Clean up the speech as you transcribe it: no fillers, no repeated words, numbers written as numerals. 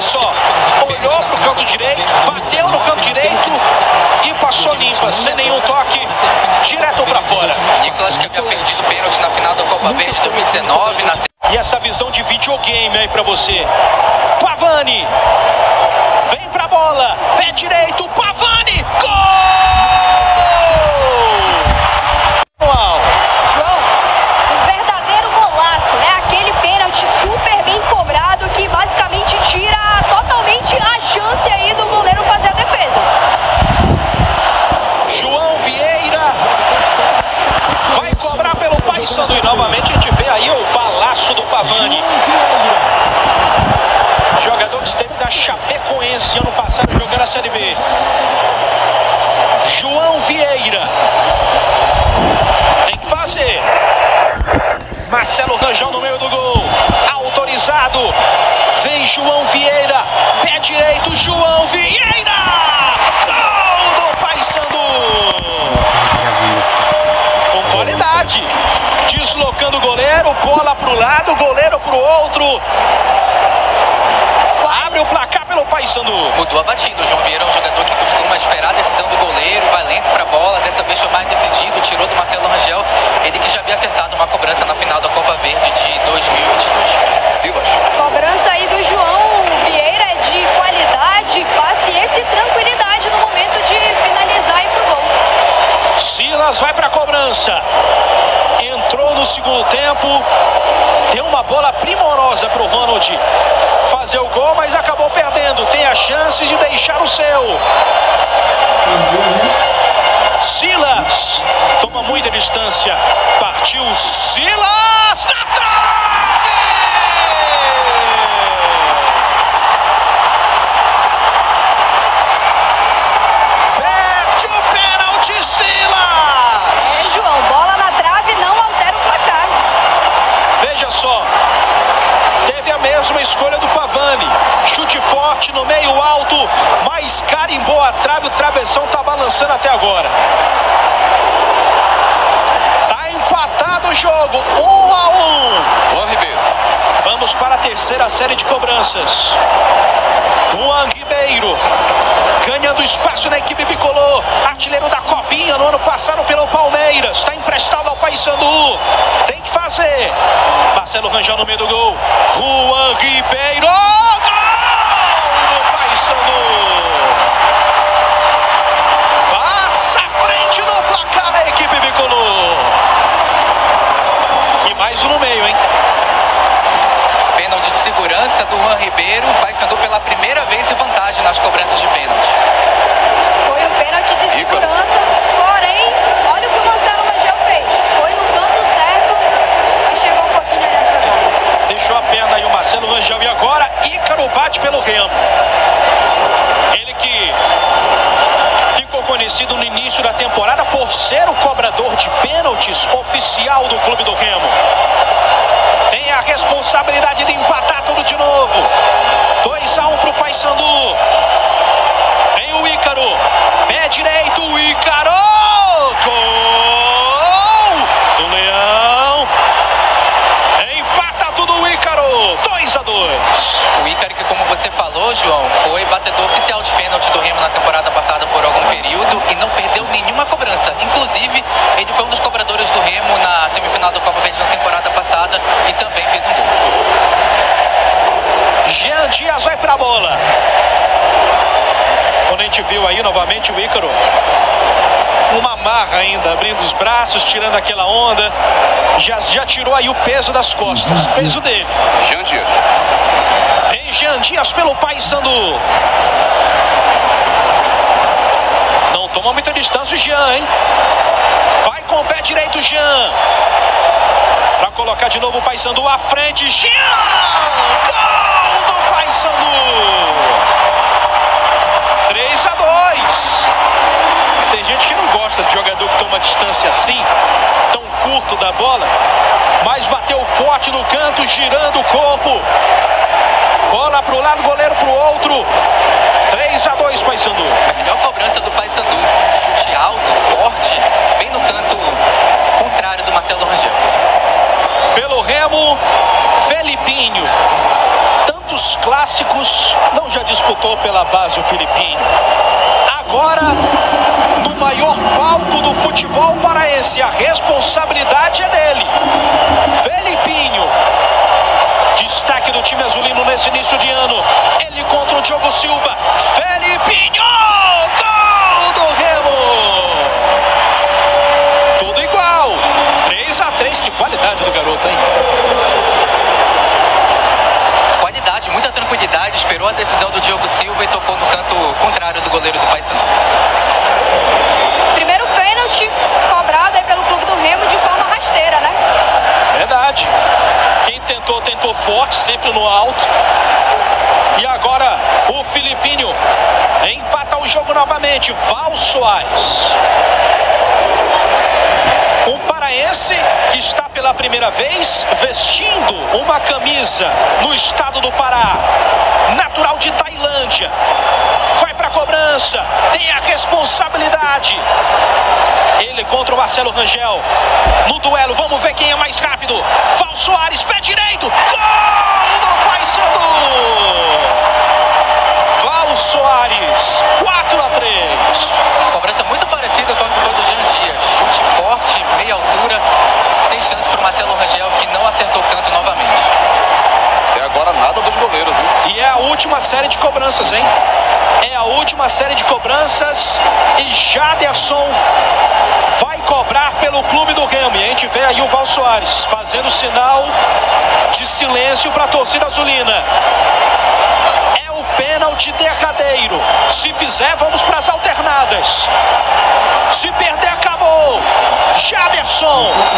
só, olhou pro canto direito, bateu no canto direito e passou limpa, sem nenhum toque, direto pra fora. Nicolas, que havia perdido o pênalti na final da Copa Verde 2019. E essa visão de videogame aí pra você. Pavani, vem pra bola, pé direito, Pavani, gol! E novamente a gente vê aí o balaço do Pavani. Jogador que esteve na Chapecoense ano passado jogando a Série B. João Vieira. Tem que fazer. Marcelo Rangel no meio do gol. Autorizado. Vem João Vieira. Pé direito, João Vieira. Gol do Paysandu. Com qualidade. Deslocando o goleiro, bola pro lado, goleiro pro outro. Abre o placar pelo Paysandu. Mudou a batida. O João Vieira é um jogador que costuma esperar a decisão do goleiro, vai lento pra bola. Dessa vez foi mais decidido, tirou do Marcelo Rangel. Ele que já havia acertado uma cobrança na final da Copa Verde de 2022. Silas. Cobrança aí do João Vieira é de qualidade, paciência e tranquilidade no momento de finalizar e ir pro gol. Silas vai pra cobrança. Entrou no segundo tempo, deu uma bola primorosa para o Ronald fazer o gol, mas acabou perdendo. Tem a chance de deixar o seu. Silas toma muita distância. Partiu Silas na trave! Perde o pênalti, Silas! João, bola na trave não altera o placar. Veja só, teve a mesma escolha do Pavani. Chute forte no meio alto, mas carimbou a trave, o travessão tá balançando até agora. Tá empatado o jogo, 1-1. Juan Ribeiro. Vamos para a terceira série de cobranças. Juan Ribeiro ganhando espaço na equipe bicolor, artilheiro da Copinha no ano passado pelo Palmeiras, está emprestado ao Paysandu, tem que fazer. Marcelo Rangel no meio do gol, Juan Ribeiro, gol do Paysandu. Passa à frente no placar da equipe bicolor. E mais um no meio, hein? Pênalti de segurança do Juan Ribeiro. Paysandu pela primeira vez em vantagem nas cobranças de pênalti. Foi um pênalti de segurança, porém, olha o que o Marcelo Rangel fez. Foi no canto certo, mas chegou um pouquinho ali atrasado. Deixou a perna aí o Marcelo Rangel e agora Ícaro bate pelo Remo. Ele que ficou conhecido no início da temporada por ser o cobrador de pênaltis oficial do clube do Remo. Tem a responsabilidade de empatar tudo de novo. 2-1 pro Paysandu. Tem o Ícaro. Pé direito, o Ícaro. Gol do Leão. Empata tudo o Ícaro. 2-2. O Ícaro que, como você falou, João, foi batedor oficial de pênalti do Remo na temporada passada por algum período e não perdeu nenhuma cobrança. Inclusive, ele foi um dos cobradores do Remo na semifinal da Copa Verde na temporada passada e também fez um gol. Jean Dias vai pra bola. Quando a gente viu aí novamente o Ícaro, uma marra ainda, abrindo os braços, tirando aquela onda, já tirou aí o peso das costas, fez o dele. Jean Dias. Vem Jean Dias pelo Paysandu. Não toma muita distância o Jean, hein? Vai com o pé direito o Jean. Pra colocar de novo o Paysandu à frente. Jean! Gol do Paysandu! 3-2. Tem gente que não gosta de jogador que toma distância assim, tão curto da bola, mas bateu forte no canto, girando o corpo. Bola pro lado, goleiro pro outro. 3-2 Paysandu. A melhor cobrança do Paysandu. Chute alto, forte, bem no canto contrário do Marcelo Rangel. Pelo Remo, Felipinho. Tantos clássicos, não disputou pela base o Filipinho. Agora, no maior palco do futebol paraense, a responsabilidade é dele. Felipinho, destaque do time azulino nesse início de ano. Ele contra o Diogo Silva. Felipinho, gol do Remo. Tudo igual. 3-3, que qualidade do garoto, hein? Qualidade, muita tranquilidade, esperou a decisão do Diogo Silva e tocou no canto contrário do goleiro do Paysandu. Primeiro pênalti cobrado aí pelo clube do Remo de forma rasteira, né? Verdade. Quem tentou, tentou forte, sempre no alto. E agora o Filipinho empata o jogo novamente. Val Soares. Um paraense que está pela primeira vez vestindo uma camisa no estado do Pará. Natural de Tailândia. Vai para a cobrança. Tem a responsabilidade. Ele contra o Marcelo Rangel. No duelo, vamos ver quem é mais rápido. Val Soares, pé direito. Gol do Paysandu. Val Soares, 4-3. Cobrança muito parecida com a que foi do Jean Dias. Chute forte, meia altura, sem chance para o Marcelo Rangel, que não acertou o canto novamente. E agora nada dos goleiros, hein? E é a última série de cobranças, hein? É a última série de cobranças e Jaderson vai cobrar pelo clube do Remo. E a gente vê aí o Val Soares fazendo sinal de silêncio para a torcida azulina. É o pênalti derradeiro. Se fizer, vamos para as alternadas. Se perder, acabou. Jaderson